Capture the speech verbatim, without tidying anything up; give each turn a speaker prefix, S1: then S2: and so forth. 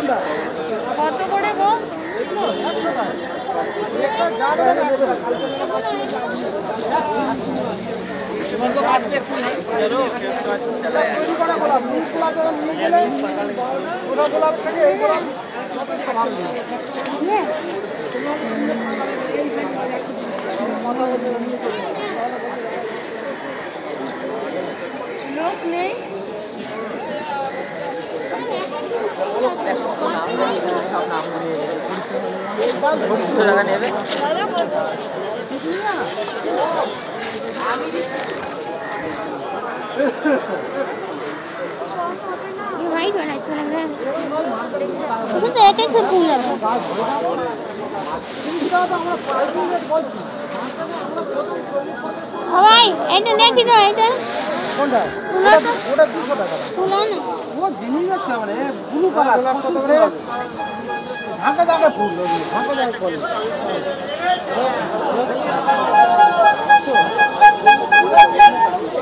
S1: কত করে গো? লোক নেই।
S2: দুশো টাকা নেবে।
S1: वाइट वाला थोड़ा है तो तो एक एक से फूल है ভাই এটা দেখি তো এটা
S3: কোনটা
S1: ওটা
S3: ওটা দুশো টাকা
S1: ফুলা না
S3: ও জিনিস আছে মানে ব্লু কালার কত করে ঢাকা ঢাকা ফুল ঢাকা ঢাকা ফুল